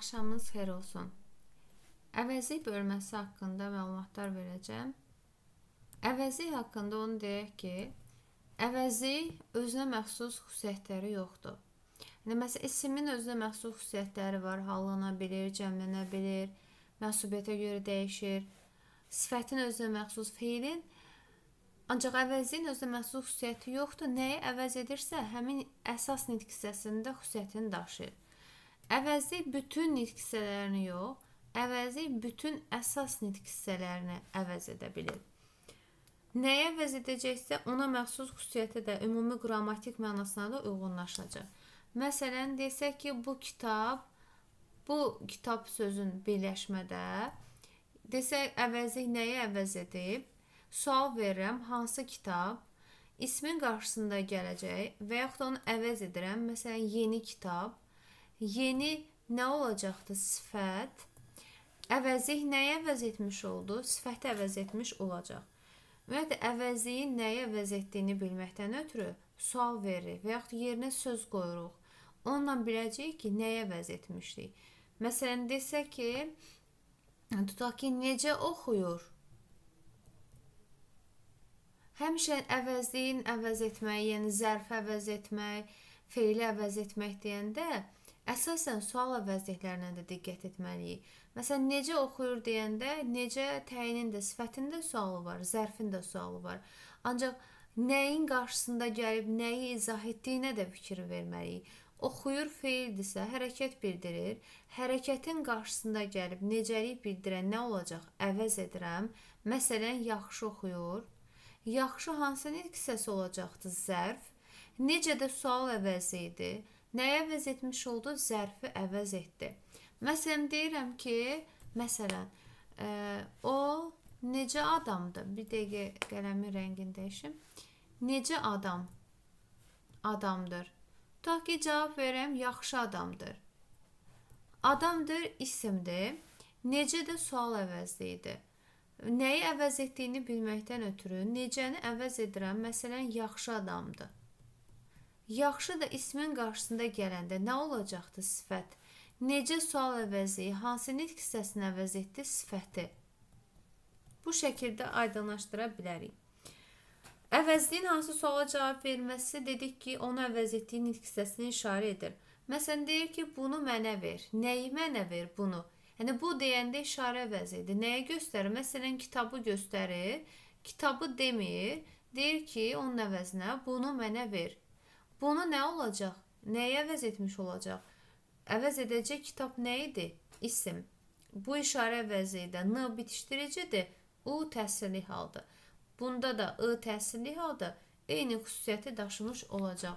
Axşamınız xeyir olsun. Əvəzlik bölməsi haqqında məlumatlar verəcəm. Əvəzlik haqqında onu deyək ki, əvəzlik özünə məxsus xüsusiyyətləri yoxdur. Məsələn, ismin özünə məxsus xüsusiyyətləri var, hallana bilir, cəmlənə bilir, mənsubiyyətə görə dəyişir. Sifətin özünə məxsus, feilin, ancaq əvəzliyin özünə məxsus xüsusiyyəti yoxdur. Nəyi əvəz edirsə, həmin əsas nitq hissəsində xüsusiyyətini daşıyır. Əvəzlik bütün nitq hissələrini yox, əvəzlik bütün əsas nitq hissələrini əvəz edə bilir. Nəyə əvəz edəcəksə, ona məxsus xüsusiyyəti də ümumi qrammatik mənasına da uyğunlaşacaq. Məsələn, desək ki, bu kitab sözün birləşmədə, desək, əvəzlik nəyə əvəz edib? Sual verirəm, hansı kitab? İsmin qarşısında gələcək və yaxud da onu əvəz edirəm. Məsələn, yeni kitab. Yeni nə olacaqdır? Sifət. Əvəzlik nəyə əvəz etmiş oldu? Sifəti əvəz etmiş olacaq. Ümumiyyətlə, əvəzliyin nəyə əvəz etdiyini bilməkdən ötürü sual veririk və yaxud yerinə söz qoyuruq. Onunla biləcəyik ki, nəyə əvəz etmişdik. Məsələn, desək ki, tutaq ki, necə oxuyur? Həmişə əvəzliyin əvəz etmək, yəni zərfi əvəz etmək, feili əvəz etmək deyəndə əsasən sual əvəzliklərinə də diqqət etməliyik. Məsələn, necə oxuyur deyəndə, necə təyinin də, sifətin də sualı var, zərfin də sualı var. Ancaq nəyin qarşısında gəlib, nəyi izah etdiyinə də fikir verməliyik. Oxuyur feildirsə, hərəkət bildirir. Hərəkətin qarşısında gəlib, necəlik bildirən nə olacaq? Əvəz edirəm. Məsələn, yaxşı oxuyur. Yaxşı hansı nitq hissəsi olacaqdır? Zərf. Necə də sual əvəzi idi. Nəyə əvəz etmiş oldu? Zərfi əvəz etdi. Məsələn, deyirəm ki, o necə adamdır? Bir dəqiqə qələmin rəngini dəyişim. Necə adamdır? Tutaq ki, cavab verəm, yaxşı adamdır. Adamdır, isimdir. Necə də sual əvəzliyidir. Nəyi əvəz etdiyini bilməkdən ötürü necəni əvəz edirəm? Məsələn, yaxşı adamdır. Yaxşı da ismin qarşısında gələndə nə olacaqdır? Sifət. Necə sual əvəzliyi, hansı nitq hissəsini əvəz etdi? Sifəti. Bu şəkildə aydınlaşdıra bilərik. Əvəzliyin hansı suala cavab verməsi dedik ki, onu əvəz etdiyi nitq hissəsini işarə edir. Məsələn, deyir ki, bunu mənə ver. Nəyi mənə ver? Bunu. Yəni, bu deyəndə işarə əvəzidir. Nəyə göstərir? Məsələn, kitabı göstərir. Kitabı demir. Deyir ki, onun əvəzinə bunu mənə ver. Bunu nə olacaq? Nəyə əvəz etmiş olacaq? Əvəz edəcək kitab nə idi? İsim. Bu işarə əvəzidir. N bitişdiricidir. U təsirli haldır. Bunda da I təsirli halda eyni xüsusiyyəti daşımış olacaq.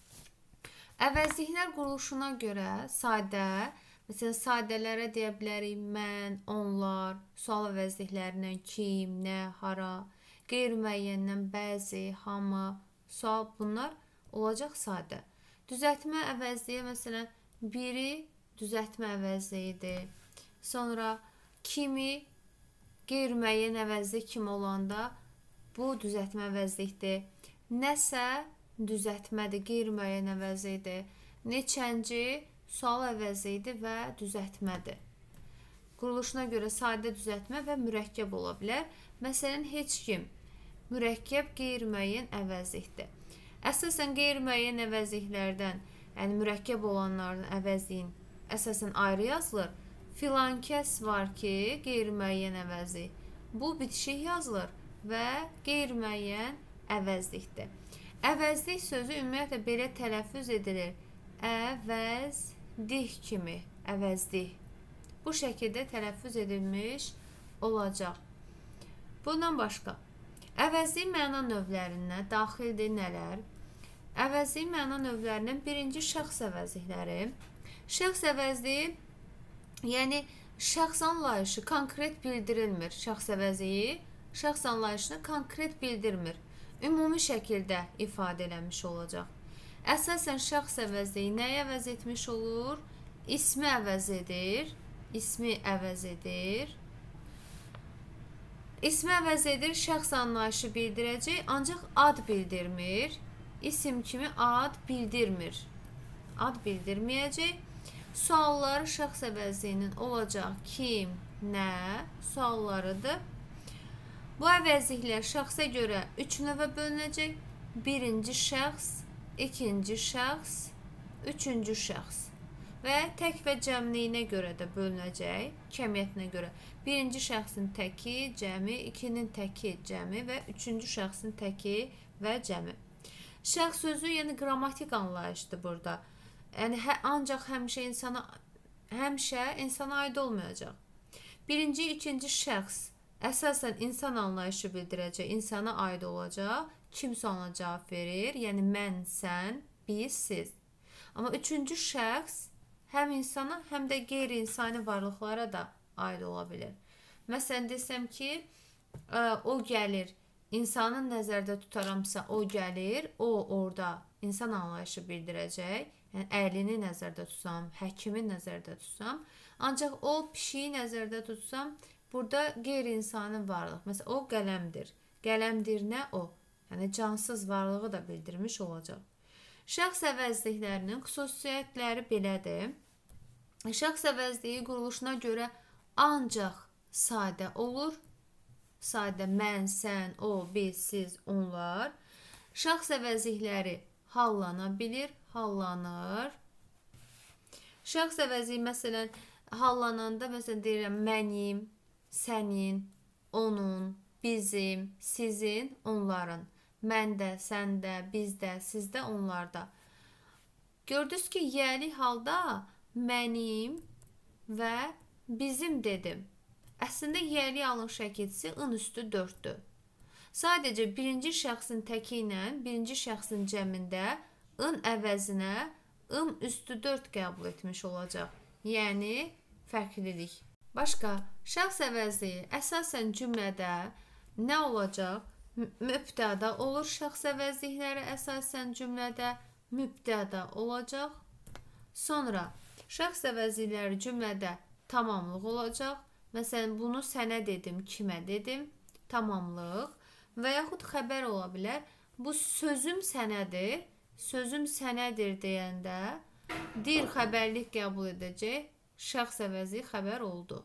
Əvəzliklər quruluşuna görə sadə, məsələn, sadələrə deyə bilərik mən, onlar, sual əvəzliklərindən kim, nə, hara, qeyri-müəyyəndən bəzi, hamı, sual, bunlar olacaq sadə. Düzəltmə əvəzliyə, məsələn, biri düzəltmə əvəzliyidir. Sonra kimi, qeyri-müəyyən əvəzlik kimi olanda bu düzəltmə əvəzlikdir. Nəsə düzəltmədir, qeyri-müəyyən əvəzlikdir. Neçənci sual əvəzliyidir və düzəltmədir. Quruluşuna görə sadə düzəltmə və mürəkkəb ola bilər. Məsələn, heç kim mürəkkəb qeyri-müəyyən əvəzlikdir. Əsasən qeyri-müəyyən əvəzliklərdən, yəni mürəkkəb olanların əvəzliyin əsasən ayrı yazılır. Filan kəs var ki, qeyri-müəyyən əvəzlik. Bu bitişik yazılır və qeyri-müəyyən əvəzlikdir. Əvəzlik sözü ümumiyyətlə belə tələffüz edilir. Əvəzlik kimi, əvəzlik. Bu şəkildə tələffüz edilmiş olacaq. Bundan başqa, əvəzlik məna növlərinə daxildir nələr? Əvəzlik məna növlərindən birinci şəxs əvəzlikləri. Şəxs əvəzliyi, yəni şəxs anlayışı konkret bildirilmir. Şəxs əvəzliyi şəxs anlayışını konkret bildirmir. Ümumi şəkildə ifadə eləmiş olacaq. Əsasən şəxs əvəzliyi nəyə əvəz etmiş olur? İsmi əvəz edir. İsmi əvəz edir. İsmi əvəz edir, şəxs anlayışı bildirəcək, ancaq ad bildirmir. İsim kimi ad bildirmir. Ad bildirməyəcək. Sualları şəxs əvəzliyinin olacaq kim, nə suallarıdır. Bu əvəzliklər şəxsə görə 3 növə bölünəcək. Birinci şəxs, ikinci şəxs, üçüncü şəxs. Və tək və cəmliyinə görə də bölünəcək, kəmiyyətinə görə. Birinci şəxsin təki, cəmi, ikinin təki, cəmi və üçüncü şəxsin təki və cəmi. Şəxs sözü, yəni qrammatik anlayışdır burada. Yəni ancaq həmişə insana aid olmayacaq. Birinci, ikinci şəxs əsasən insan anlayışı bildirəcək, insana aid olacaq. Kimsə ona cavab verir, yəni mən, sən, biz, siz. Amma üçüncü şəxs həm insana, həm də qeyri-insani varlıqlara da aid ola bilir. Məsələn, desəm ki, o gəlir, insanı nəzərdə tutaramsa o gəlir, o orada insan anlayışı bildirəcək. Yəni, əlini nəzərdə tutsam, həkimi nəzərdə tutsam. Ancaq o pişiyi nəzərdə tutsam, burada qeyri-insani varlıq. Məsələn, o qələmdir. Qələmdir nə o? Yəni, cansız varlığı da bildirmiş olacaq. Şəxs əvəzliklərinin xüsusiyyətləri belədir. Şəxs əvəzliyi quruluşuna görə ancaq sadə olur. Sadə mən, sən, o, biz, siz, onlar. Şəxs əvəzlikləri hallana bilir, hallanır. Şəxs əvəzliyi məsələn hallananda məsələn deyirəm mənim, sənin, onun, bizim, sizin, onların. Məndə, səndə, bizdə, sizdə, onlarda. Gördünüz ki, yəli halda mənim və bizim dedim. Əslində yəli alın şəkilçisi ın üstü 4-dür. Sadəcə birinci şəxsin təki ilə birinci şəxsin cəmində ın əvəzinə ın üstü 4 qəbul etmiş olacaq. Yəni fərqlilik. Başqa, şəxs əvəzliyi əsasən cümlədə nə olacaq? Mübtəda olur şəxs əvəzlikləri əsasən cümlədə mübtəda olacaq. Sonra şəxs əvəzlikləri cümlədə tamamlıq olacaq. Məsələn, bunu sənə dedim, kimə dedim, tamamlıq. Və yaxud xəbər ola bilər. Bu sözüm sənədir, sözüm sənədir deyəndə dir xəbərlik qəbul edəcək. Şəxs əvəzliyi xəbər oldu.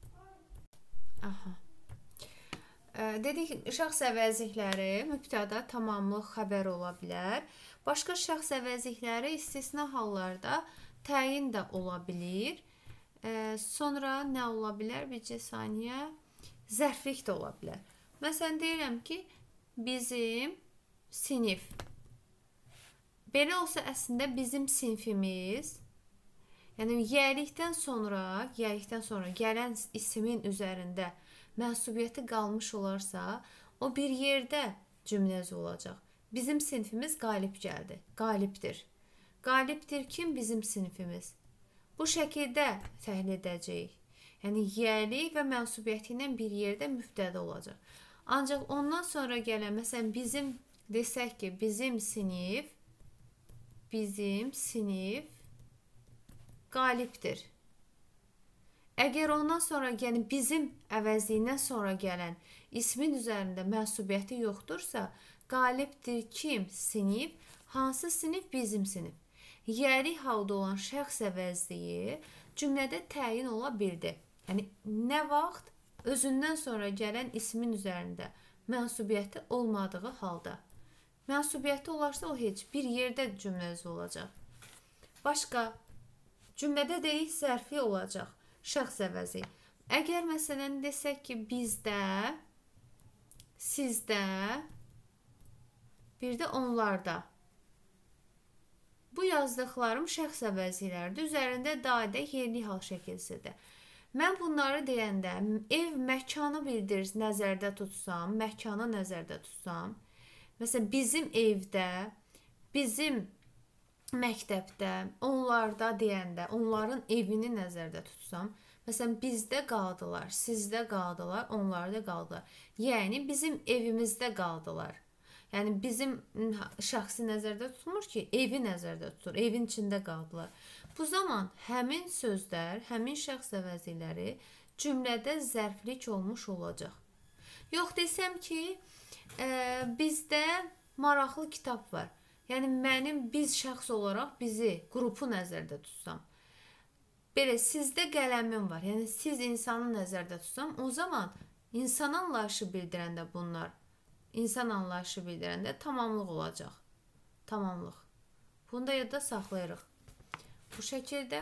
Dedik, şəxs əvəzlikləri mübtəda, tamamlıq, xəbər ola bilər. Başqa şəxs əvəzlikləri istisna hallarda təyin də ola bilir. Sonra nə ola bilər? Bircə saniyə. Zərflik də ola bilər. Məsələn, deyirəm ki, bizim sinif. Belə olsa əslində bizim sinfimiz, yəni yəlikdən sonra gələn ismin üzərində mənsubiyyəti qalmış olarsa, o bir yerdə cümləz olacaq. Bizim sinfimiz qalib gəldi. Qalibdir. Qalibdir kim? Bizim sinfimiz. Bu şəkildə təhlil edəcəyik. Yəni, yəli və mənsubiyyəti ilə bir yerdə mübtəda olacaq. Ancaq ondan sonra gələn, məsələn, bizim desək ki, bizim sinif qalibdir. Əgər ondan sonra, yəni bizim əvəzliyindən sonra gələn ismin üzərində mənsubiyyəti yoxdursa, qalibdir kim? Sinif. Hansı sinif? Bizim sinif. Yəli halda olan şəxs əvəzliyi cümlədə təyin ola bildi. Yəni, nə vaxt? Özündən sonra gələn ismin üzərində mənsubiyyəti olmadığı halda. Mənsubiyyəti olarsa, o heç bir yerdə cümləsi olacaq. Başqa, cümlədə deyil, zərfi olacaq. Şəxs əvəzi. Əgər məsələn desək ki, bizdə, sizdə, bir də onlarda. Bu yazdıqlarım şəxs əvəzilərdir. Üzərində dadə yerli hal şəkilsidir. Mən bunları deyəndə ev məkanı bildirir, nəzərdə tutsam, məkanı nəzərdə tutsam. Məsələn, bizim evdə, bizim məktəbdə, onlarda deyəndə, onların evini nəzərdə tutsam, məsələn, bizdə qaldılar, sizdə qaldılar, onlarda qaldılar. Yəni, bizim evimizdə qaldılar. Yəni, bizim şəxsi nəzərdə tutmur ki, evi nəzərdə tutur, evin içində qaldılar. Bu zaman həmin sözlər, həmin şəxs əvəziləri cümlədə zərflik olmuş olacaq. Yox, desəm ki, bizdə maraqlı kitab var. Yəni, biz şəxs olaraq bizi, qrupu nəzərdə tutsam. Belə sizdə qələmin var. Yəni siz insanı nəzərdə tutsam, o zaman insan anlayışı bildirəndə bunlar, insan anlayışı bildirəndə tamamlıq olacaq. Tamamlıq. Bunu da yadda saxlayırıq. Bu şəkildə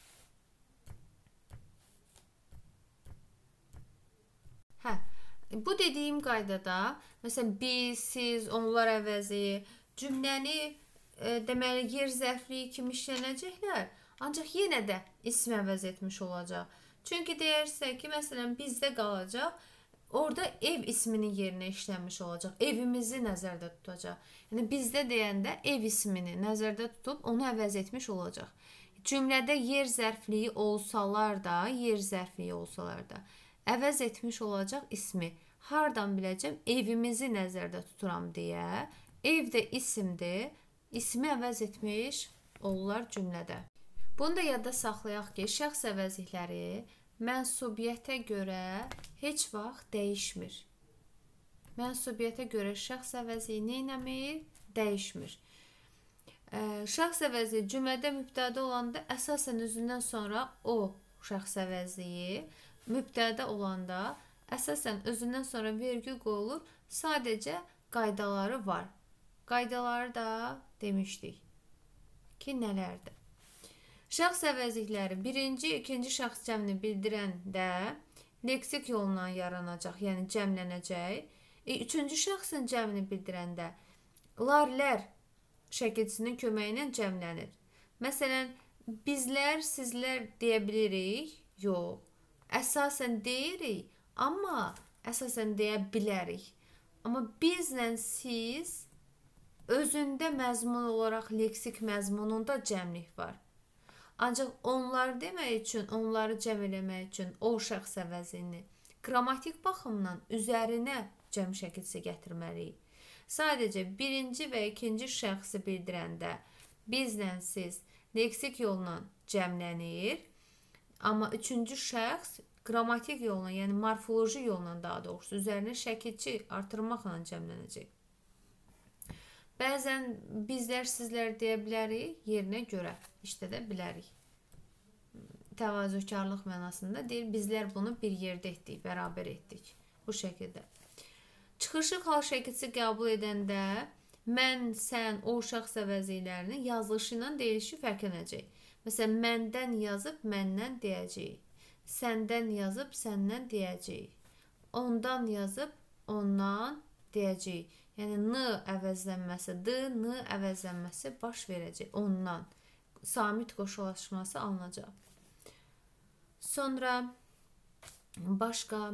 bu dediyim qaydada, məsələn, biz, siz, onlar əvəzi cümləni deməli yer zərfliyi kimi işlənəcəklər. Ancaq yenə də ismi əvəz etmiş olacaq. Çünki deyərsək ki, məsələn, bizdə qalacaq, orada ev isminin yerinə işlənmiş olacaq. Evimizi nəzərdə tutacaq. Yəni bizdə deyəndə ev ismini nəzərdə tutub onu əvəz etmiş olacaq. Cümlədə yer zərfliyi olsalar da, əvəz etmiş olacaq ismi. Hardan biləcəm? Evimizi nəzərdə tuturam deyə. Ev də isimdir. İsmi əvəz etmiş olurlar cümlədə. Bunu da yadda saxlayaq ki, şəxs əvəzlikləri mənsubiyyətə görə heç vaxt dəyişmir. Mənsubiyyətə görə şəxs əvəzliyi neynəmir? Dəyişmir. Şəxs əvəzliyi cümlədə mübtədə olanda əsasən özündən sonra o şəxs əvəzliyi, mübtədə olanda əsasən özündən sonra vergül qoyulur. Sadəcə qaydaları var. Qaydaları da demişdik ki, nələrdir? Şəxs əvəzlikləri birinci, ikinci şəxs cəmini bildirəndə leksik yolla yaranacaq, yəni cəmlənəcək. Üçüncü şəxsin cəmini bildirəndə lar-lər şəkilçisinin köməyi ilə cəmlənir. Məsələn, bizlər, sizlər deyə bilirik? Yox. Əsasən deyirik, amma əsasən deyə bilərik. Amma bizlə siz özündə məzmun olaraq leksik məzmununda cəmlik var. Ancaq onları demək üçün, onları cəm eləmək üçün o şəxs əvəzini qrammatik baxımdan üzərinə cəm şəkilçisi gətirməliyik. Sadəcə birinci və ikinci şəxsi bildirəndə bizlə siz leksik yolla cəmlənir. Amma üçüncü şəxs qrammatik yolla, yəni morfoloji yolla daha doğrusu üzərinə şəkilçi artırmaqla cəmlənəcək. Bəzən bizlər, sizlər deyə bilərik, yerinə görə işlədə bilərik. Təvazökarlıq mənasında deyil, bizlər bunu bir yerdə etdik, bərabər etdik. Bu şəkildə. Çıxışı xal şəkilçisi qəbul edəndə mən, sən, o şəxs əvəzliklərinin yazılışı ilə deyilişi fərqlənəcək. Məsələn, məndən yazıb məndən deyəcəyik. Səndən yazıb səndən deyəcəyik. Ondan yazıb ondan deyəcəyik. Yəni n əvəzlənməsi d, n əvəzlənməsi baş verəcək. Ondan samit qoşulaşması alınacaq. Sonra başqa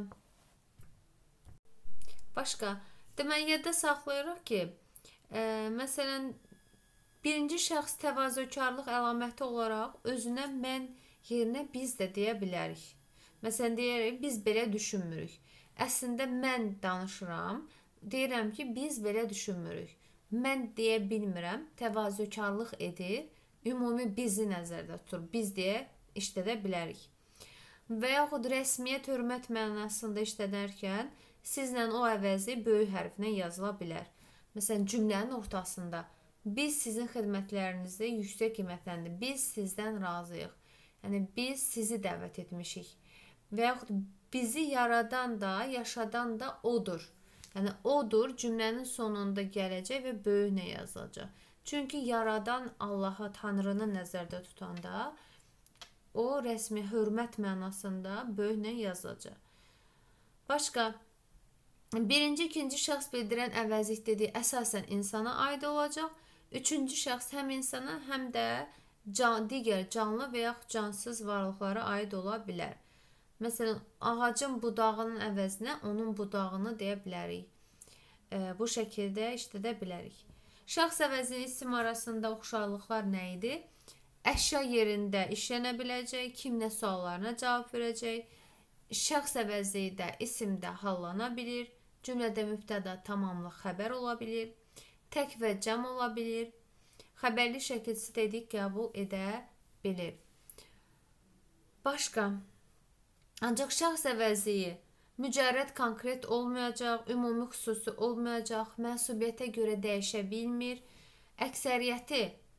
deməli yadda saxlayırıq ki, məsələn, birinci şəxs təvazökarlıq əlaməti olaraq özünə mən yerinə biz də deyə bilərik. Məsələn, deyərək, biz belə düşünmürük. Əslində mən danışıram, deyirəm ki, biz belə düşünmürük. Mən deyə bilmirəm, təvazökarlıq edir, ümumi bizi nəzərdə tutur. Biz deyə işlədə bilərik. Və yaxud rəsmiyyət, hörmət mənasında işlədərkən sizlə o əvəzi böyük hərflə yazıla bilər. Məsələn, cümlənin ortasında biz sizin xidmətlərinizdə yüksək qiymətləndir. Biz sizdən razıyıq. Yəni, biz sizi dəvət etmişik. Və yaxud bizi yaradan da, yaşadan da odur. Yəni, odur cümlənin sonunda gələcək və böyüklə yazılacaq. Çünki yaradan Allaha, Tanrını nəzərdə tutanda o rəsmi hörmət mənasında böyüklə yazılacaq. Başqa, birinci, ikinci şəxs bildirən əvəzlik dediyi əsasən insana aid olacaq. Üçüncü şəxs həm insana, həm də digər canlı və yaxud cansız varlıqlara aid ola bilər. Məsələn, ağacın budağının əvəzinə onun budağını deyə bilərik. Bu şəkildə işlədə bilərik. Şəxs əvəzinin isim arasında oxşarlıqlar nə idi? Əşya yerində işlənə biləcək, kim nə suallarına cavab verəcək, şəxs əvəzliyi də isimdə hallana bilir, cümlədə mübtəda tamamlıq xəbər ola bilir, tək və cəm ola bilir, xəbərli şəkilçisi dedik qəbul edə bilir. Başqa, ancaq şəxs əvəzliyi mücərrəd konkret olmayacaq, ümumi xüsusi olmayacaq, mənsubiyyətə görə dəyişə bilmir, əksəriyyəti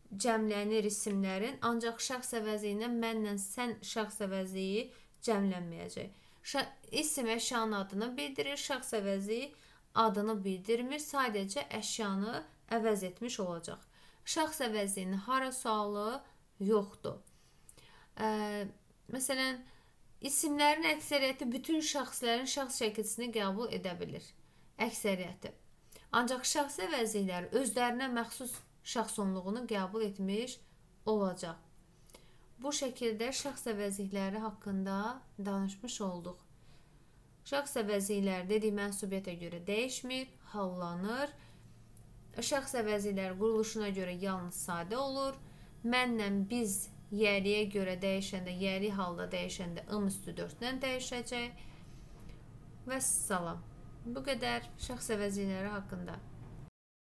cəmlənir isimlərin, ancaq şəxs əvəzi ilə mənlə sən şəxs əvəziyi cəmlənməyəcək. İsim əşyanın adını bildirir, şəxs əvəzi adını bildirmir, sadəcə əşyanı əvəz etmiş olacaq. Şəxs əvəzinin hara sualı yoxdur. Məsələn, isimlərin əksəriyyəti bütün şəxslərin şəxs şəkilsini qəbul edə bilir. Əksəriyyəti. Ancaq şəxs əvəzlikləri özlərinə məxsus şəxsonluğunu qəbul etmiş olacaq. Bu şəkildə şəxs əvəzlikləri haqqında danışmış olduq. Şəxs əvəzlikləri dedik mənsubiyyətə görə dəyişmir, hallanır. Şəxs əvəzlikləri quruluşuna görə yalnız sadə olur. Mənlə biz yəriyə görə dəyişəndə, yəri halda dəyişəndə ım-4-lə dəyişəcək. Və salam. Bu qədər şəxs əvəzlikləri haqqında.